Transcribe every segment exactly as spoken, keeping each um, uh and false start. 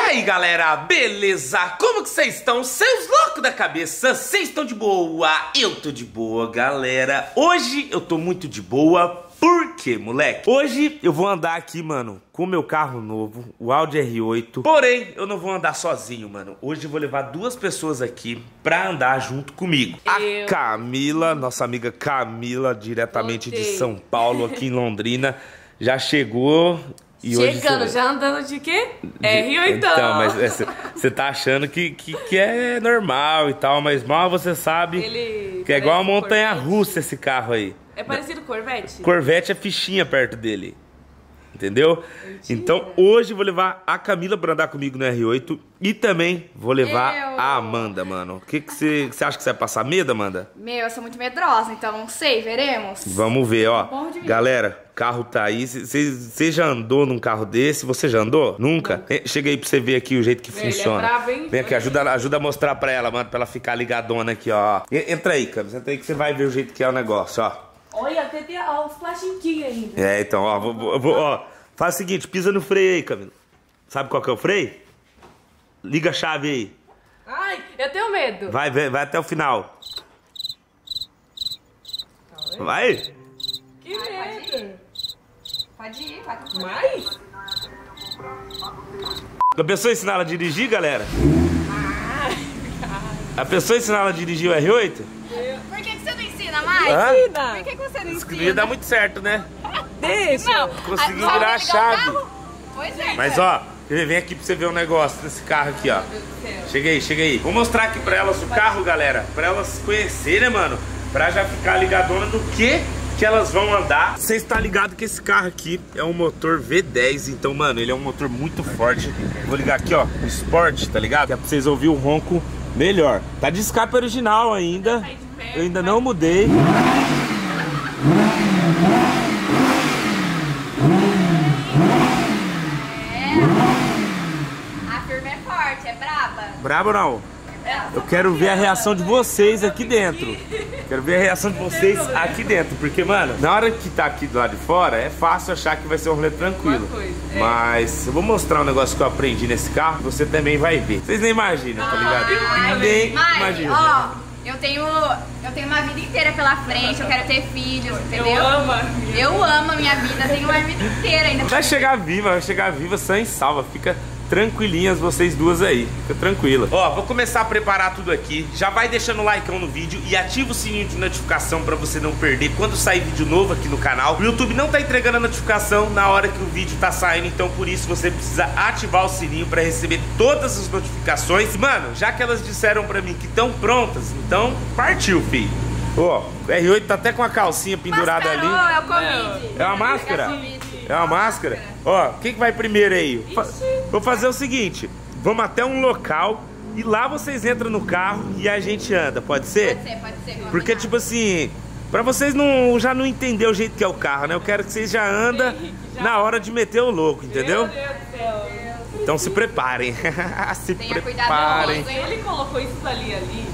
aí, galera, beleza? Como que vocês estão? Seus loucos da cabeça, vocês estão de boa? Eu tô de boa, galera. Hoje eu tô muito de boa. Por quê, moleque? Hoje eu vou andar aqui, mano, com o meu carro novo, o Audi R oito. Porém, eu não vou andar sozinho, mano. Hoje eu vou levar duas pessoas aqui pra andar junto comigo. Eu... A Camila, nossa amiga Camila, diretamente Voltei. de São Paulo, aqui em Londrina, já chegou... E Chegando, hoje, já andando de quê? R oito. Então, mas você tá achando que, que, que é normal e tal, mas mal você sabe Ele que é igual a montanha-russa esse carro aí. É parecido com Corvette? Corvette é fichinha perto dele. Entendeu? Mentira. Então hoje eu vou levar a Camila pra andar comigo no R oito e também vou levar eu... a Amanda, mano. O que você acha que você vai passar medo, Amanda? Meu, eu sou muito medrosa, então não sei, veremos. Vamos ver, ó. Galera, o carro tá aí. Você já andou num carro desse? Você já andou? Nunca? Nunca. Chega aí pra você ver aqui o jeito que Ele funciona. É bravo, hein? Vem aqui, ajuda, ajuda a mostrar pra ela, mano, pra ela ficar ligadona aqui, ó. Entra aí, Camila. Entra aí que você vai ver o jeito que é o negócio, ó. Olha, até tem os plastiquinhos ainda. É, então, ó, vou, vou, ó. Faz o seguinte, pisa no freio aí, Camila. Sabe qual que é o freio? Liga a chave aí. Ai, eu tenho medo. Vai, vai, vai até o final. Vai. Que Ai, medo. Pode ir, pode ir. Mais? A pessoa ensinar ela a dirigir, galera? Ai, a pessoa ensinar ela a dirigir o R oito? Por que, que você não ensina mais? Hã? Por que, que você não ensina? Ia dar muito certo, né? Deixa. Não, consegui virar a chave. Pois é. Mas ó, vem aqui pra você ver um negócio desse carro aqui, ó. Chega aí, chega aí. Vou mostrar aqui pra elas o carro, galera. Pra elas conhecerem, mano. Pra já ficar ligadona do que que elas vão andar. Você está ligado que esse carro aqui é um motor V dez. Então, mano, ele é um motor muito forte. Vou ligar aqui, ó, o Sport, tá ligado? Que é pra vocês ouvirem o ronco melhor. Tá de escape original ainda. Eu ainda não mudei. Brabo não? Eu quero ver a reação de vocês aqui dentro. Quero ver a reação de vocês aqui dentro. Porque, mano, na hora que tá aqui do lado de fora, é fácil achar que vai ser um rolê tranquilo. Mas eu vou mostrar um negócio que eu aprendi nesse carro, você também vai ver. Vocês nem imaginam, tá ligado? Nem imaginam. Ó, eu tenho, eu tenho uma vida inteira pela frente, eu quero ter filhos, entendeu? Eu amo a minha vida. Eu amo a minha vida, tenho uma vida inteira ainda. Vai chegar viva, vai chegar viva, sã e salva. Fica... tranquilinhas vocês duas aí, fica tranquila. Ó, vou começar a preparar tudo aqui. Já vai deixando o like no vídeo e ativa o sininho de notificação pra você não perder quando sair vídeo novo aqui no canal. O YouTube não tá entregando a notificação na hora que o vídeo tá saindo, então por isso você precisa ativar o sininho pra receber todas as notificações. Mano, já que elas disseram pra mim que estão prontas, então partiu, filho. Ó, o R oito tá até com a calcinha pendurada Mascarou, ali. é o Covid. É uma máscara? É uma máscara? Ó, quem que vai primeiro aí? Fa Vou fazer o seguinte, vamos até um local e lá vocês entram no carro e a gente anda, pode ser? Pode ser, pode ser. Porque tipo assim, pra vocês não, já não entender o jeito que é o carro, né? Eu quero que vocês já andam na hora de meter o louco, entendeu? Meu Deus do céu. Então se preparem, se Tenha preparem. Cuidado, ele colocou isso ali ali.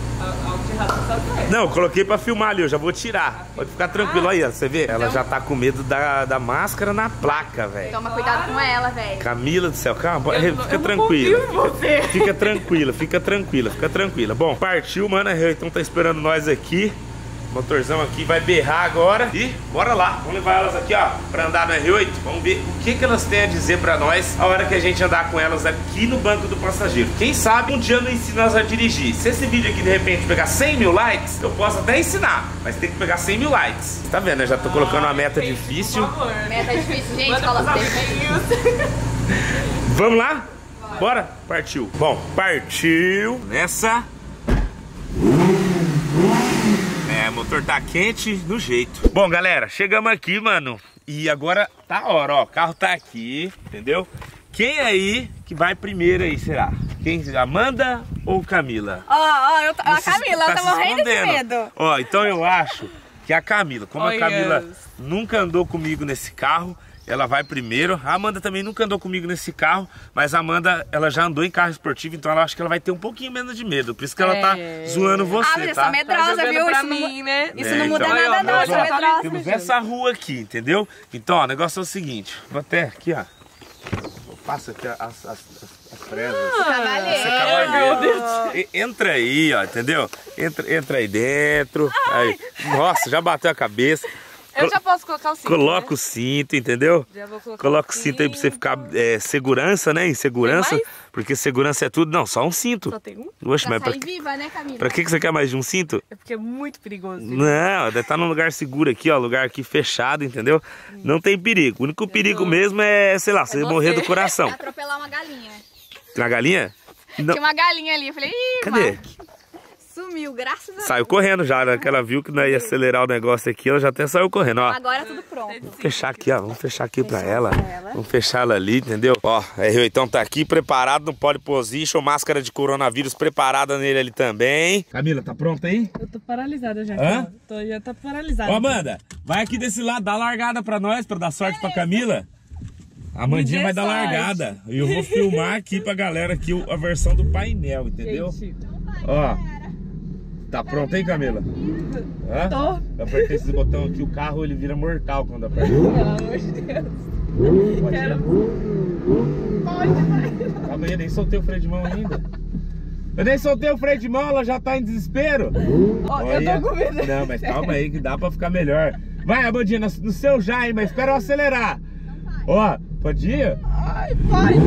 Não, eu coloquei pra filmar ali, eu já vou tirar. Pode ficar tranquilo aí, ó, você vê? Ela então... já tá com medo da, da máscara na placa, velho. Toma cuidado com ela, velho. Camila do céu, calma, eu, fica eu tranquila. Fica, fica tranquila, fica tranquila, fica tranquila. Bom, partiu, mano, então tá esperando nós aqui. O motorzão aqui vai berrar agora. E bora lá, vamos levar elas aqui, ó, pra andar no R oito. Vamos ver o que que elas têm a dizer pra nós a hora que a gente andar com elas aqui no banco do passageiro. Quem sabe um dia eu não ensino elas a dirigir. Se esse vídeo aqui de repente pegar cem mil likes, eu posso até ensinar, mas tem que pegar cem mil likes. Tá vendo, eu já tô colocando uma meta difícil. Meta difícil, gente, coloca Vamos lá? Bora. Bora? Partiu. Bom, partiu nessa. É, o motor tá quente no jeito. Bom, galera, chegamos aqui, mano. E agora tá a hora, ó. O carro tá aqui, entendeu? Quem aí que vai primeiro aí, será? Quem? Amanda ou Camila? Ó, ó, eu a Camila, tá eu tô morrendo de medo. Ó, então eu acho que a Camila, como oh, a Camila yes. nunca andou comigo nesse carro, ela vai primeiro. A Amanda também nunca andou comigo nesse carro, mas a Amanda, ela já andou em carro esportivo, então ela acha que ela vai ter um pouquinho menos de medo. Por isso que ela é. tá zoando você, ah, mas eu tá? sou medrosa, tá viu? Isso, mim, não, né? isso é, não muda então, nada, não. Eu sou medrosa. Temos essa rua aqui, entendeu? Então, ó, o negócio é o seguinte. Vou até aqui, ó. Vou passa aqui as, as, as, as fresas. Cavaleiro. Você é cavaleiro. E- Entra aí, ó, entendeu? Entra, entra aí dentro. Aí. Nossa, já bateu a cabeça. Eu já posso colocar o cinto, Coloca né? o cinto, entendeu? Já vou colocar Coloca o o cinto aí pra você cinto. ficar é, segurança, né? Em segurança. Tem mais? Porque segurança é tudo. Não, só um cinto. Só tem um? Oxe, Pra mas pra, sair viva, né, Camila? pra que que você quer mais de um cinto? É porque é muito perigoso. Não, deve estar num lugar seguro aqui, ó. Lugar aqui fechado, entendeu? Não tem perigo. O único perigo mesmo é, sei lá, você você. morrer do coração. Atropelar uma galinha. Tem uma galinha? Não. Tinha uma galinha ali. Eu falei, ih, Cadê? Mark. Sumiu, graças a Deus. Saiu correndo já, né? Que ela viu que não ia acelerar o negócio aqui, ela já até saiu correndo, ó. Agora tudo pronto. Vamos fechar aqui, ó. Vamos fechar aqui pra ela. Vamos fechar ela ali, entendeu? Ó, R oito tá aqui preparado no pole position, máscara de coronavírus preparada nele ali também. Camila, tá pronta aí? Eu tô paralisada já. Hã? Tô, já tá paralisada. Ô, Amanda, vai aqui desse lado, dá largada pra nós, pra dar sorte pra Camila. A Amandinha dê vai dar sorte. largada. E eu vou filmar aqui pra galera aqui o- a versão do painel, entendeu? Gente, Ó. Tá pronto, hein, Camila? Hã? Tô. Eu apertei esse botão aqui, o carro ele vira mortal quando aperta. pelo amor de Deus. Pode ir. Quero... Pode, vai. Calma aí, eu nem soltei o freio de mão ainda. Eu nem soltei o freio de mão, ela já tá em desespero. Ó, Olha. eu tô com medo. Não, mas calma aí que dá pra ficar melhor. Vai, Amandinha, no, no seu já, hein, mas espera eu acelerar. Ó, pode ir? Ai, pode.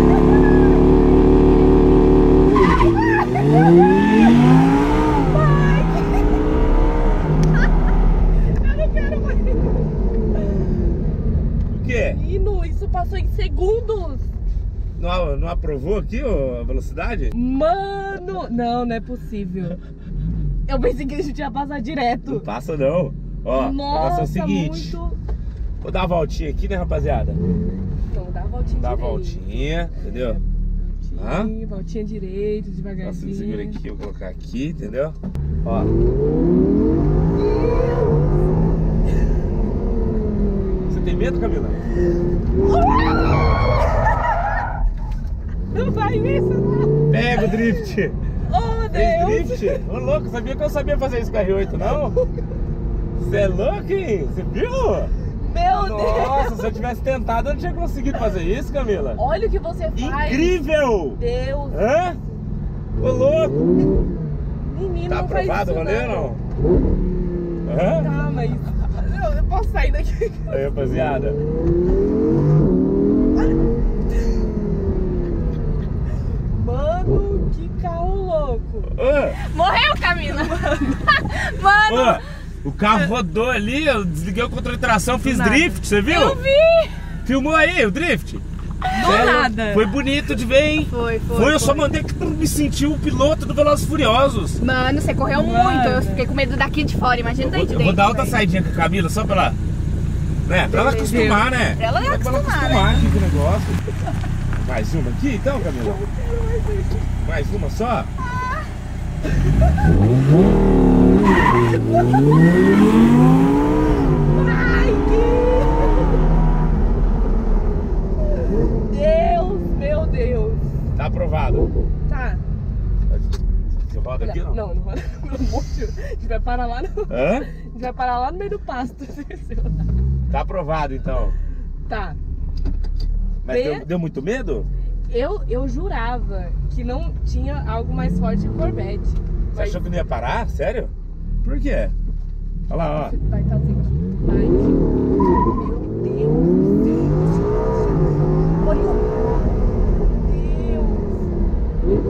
Eu não quero mais. O quê? Menino, isso passou em segundos. Não, não aprovou aqui ó, a velocidade? Mano, não, não é possível. Eu pensei que a gente ia passar Não direto. passa não. Ó, o negócio é o seguinte. muito... Vou dar uma voltinha aqui, né, rapaziada? Não, dá a voltinha Dá uma direito. voltinha, entendeu? Voltinha, voltinha direito, Nossa, devagarzinho. segura aqui, eu vou colocar aqui, entendeu? Ó. Você tem medo, Camila? Não vai nisso, não. Pega o drift! Oh, Fez Deus. drift? Ô louco, sabia que eu sabia fazer isso com a R oito, não? Você é louco, hein? Você viu? Meu Nossa, Deus. se eu tivesse tentado, eu não tinha conseguido fazer isso, Camila. Olha o que você faz. Incrível! Deus. Hã? Ô louco! Menino, Tá não faz aprovado o isso, rolê ou não? Hã? Tá, mas... Eu, eu posso sair daqui. Aí, rapaziada. Mano, que carro louco. Ô, Morreu, Camila. Mano. ô, o carro rodou ali, eu desliguei o controle de tração, fiz nada. drift, você viu? Eu vi. Filmou aí o drift? Do nada. Foi bonito de ver, hein? Foi, foi. Foi, eu só mandei que tu me sentiu o piloto do Velozes e Furiosos. Mano, você correu Mano. muito. Eu fiquei com medo daqui de fora. Imagina Eu daí vou, de eu dentro. vou dar outra velho. saidinha com a Camila, só pra ela, né, pra ela acostumar, né? Pra ela Só acostumar, acostumar aqui com o negócio. Mais uma aqui então, Camila? Mais uma só? Ai, que... Deus, meu Deus. Tá aprovado. Tá. Você roda aqui ou não? Não, não roda. Pelo amor de Deus. A gente vai parar lá no... Hã? A gente vai parar lá no meio do pasto. Tá aprovado então. Tá. Mas Be- deu, deu muito medo? Eu, eu jurava que não tinha algo mais forte que o Corvette. Você Mas achou que não ia parar? Sério? Por quê? Olha lá, ó. vai estar assim. Ai, que... Meu Deus. Olha o... Meu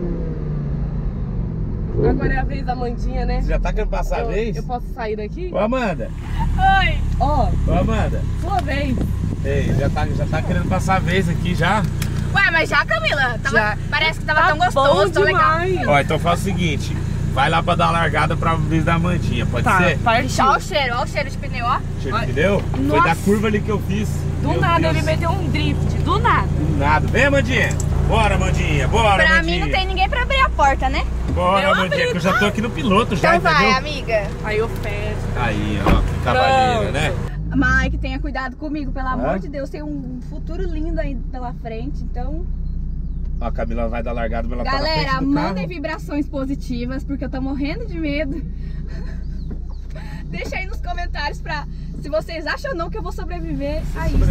Deus. Agora é a vez da Amandinha, né? Você já tá querendo passar a eu, vez? eu posso sair daqui? Ô Amanda, Oi. Ó, ô Amanda. sua vez. Ei, já tá, já tá querendo passar a vez aqui já? Ué, mas já, Camila? Tava, Já. Parece que tava Tá tão gostoso, bom tão legal. demais. Ó, então faz o seguinte. Vai lá pra dar a largada pra vez da Amandinha, pode Tá, ser? partiu. Olha o cheiro, olha o cheiro de pneu, ó. Cheiro Olha. de pneu? Foi Nossa. da curva ali que eu fiz. Do Meu nada Deus. ele meteu um drift, do nada. Do nada. Vem, Amandinha. Bora, Amandinha. Bora, Pra Amandinha. mim não tem ninguém pra abrir a porta, né? Bora, Eu Amandinha, abri, que eu já tô aqui no piloto já, Então vai, entendeu? amiga. Aí eu fecho. Aí, ó, que cavaleira, né? Mike, tenha cuidado comigo, pelo amor Hã? de Deus. Tem um futuro lindo aí pela frente, então... Ó, a Camila vai dar largada, mas ela tá na Galera, frente do mandem carro. vibrações positivas, porque eu tô morrendo de medo. Deixa aí nos comentários pra... se vocês acham ou não que eu vou sobreviver a isso.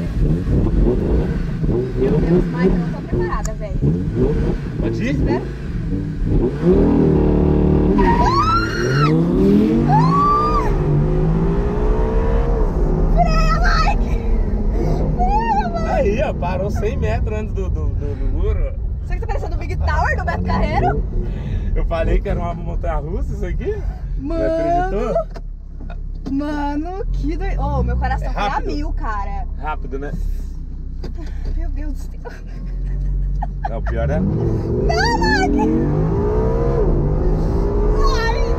Meu Deus, mas eu não tô preparada, velho. Pode ir? Espera. Freia, Mike! Freia, Mike! Aí, ó, parou cem metros antes do, do, do, do muro. Isso aqui tá parecendo o Big Tower do Beto Carreiro? Eu falei que era uma montanha-russa isso aqui. Mano, não acreditou? Mano, que doido. Oh, meu coração É foi a rápido? mil, cara. Rápido, né? Meu Deus do céu. Não, o pior é... Não, Mike! Ai!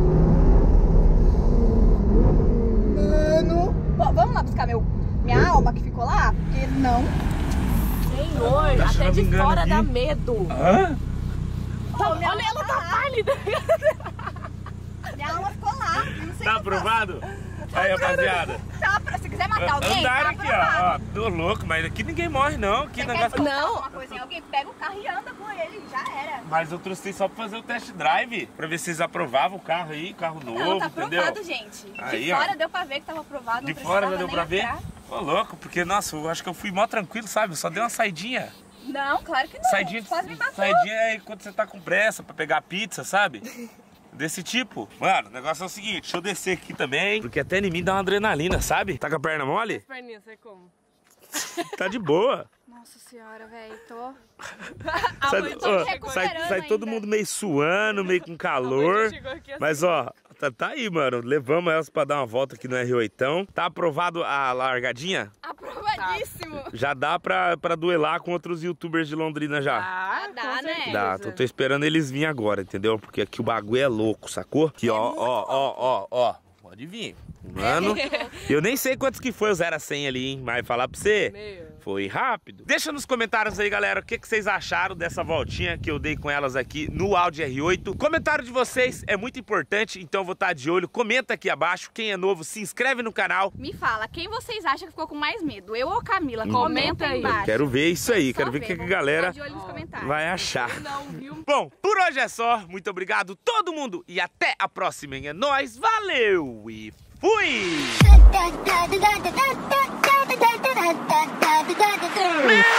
Mano. Bom, vamos lá buscar meu, minha alma que ficou lá? Porque não. Senhor, Tá até achando de engano fora aqui? dá medo. Hã? Tá, minha Olha, ela alma tá pálida. Minha alma ficou lá. Eu não sei Tá o que eu aprovado? Aí, rapaziada. faço. Tá, pra- se quiser matar alguém, Andaram tá aqui, aprovado. ó. Ó, tô louco, mas aqui ninguém morre, não. Que Você quer negócio... colocar Não. alguma coisa em alguém, pega o carro e anda com ele, já era. Mas eu trouxe só pra fazer o test drive. Pra ver se vocês aprovavam o carro aí, carro novo, Não, tá entendeu? aprovado, gente. Aí, De ó. fora deu pra ver que tava aprovado. De não fora já precisava deu nem pra ver? entrar. Ô, louco, porque, nossa, eu acho que eu fui mó tranquilo, sabe? Eu só dei uma saidinha. Não, claro que não. Saidinha, Quase me matou. saidinha é quando você tá com pressa pra pegar pizza, sabe? Desse tipo. Mano, o negócio é o seguinte, deixa eu descer aqui também. Porque até em mim dá uma adrenalina, sabe? Tá com a perna mole? Perninha, sai como? Tá de boa. Nossa senhora, velho, tô... Sai, mãe tá ó, recuperando sai, sai todo ainda. mundo meio suando, meio com calor. chegou aqui assim. Mas ó, tá, tá aí, mano. Levamos elas pra dar uma volta aqui no R oito. Tá aprovado a largadinha? Aprovadíssimo. Já dá pra, pra duelar com outros youtubers de Londrina já. Ah, dá, com né? certeza. Dá, tô, tô esperando eles virem agora, entendeu? Porque aqui o bagulho é louco, sacou? Aqui, ó, ó, ó, ó, ó. Pode vir. Mano, eu nem sei quantos que foi o zero a cem ali, hein? Mas falar pra você, Meu. foi rápido. Deixa nos comentários aí, galera, o que, que vocês acharam dessa voltinha que eu dei com elas aqui no Audi R oito. Comentário de vocês é muito importante, então eu vou estar de olho. Comenta aqui abaixo. Quem é novo, se inscreve no canal. Me fala, quem vocês acham que ficou com mais medo? Eu ou Camila? Hum. Comenta aí Eu embaixo. Quero ver isso aí, quero Só ver o que, que a vamos galera ficar de olho nos comentários. vai achar. Não, viu? Bom, por hoje é só. Muito obrigado todo mundo e até a próxima, hein? É nóis, valeu e fui! da da da da da da da da da da da da da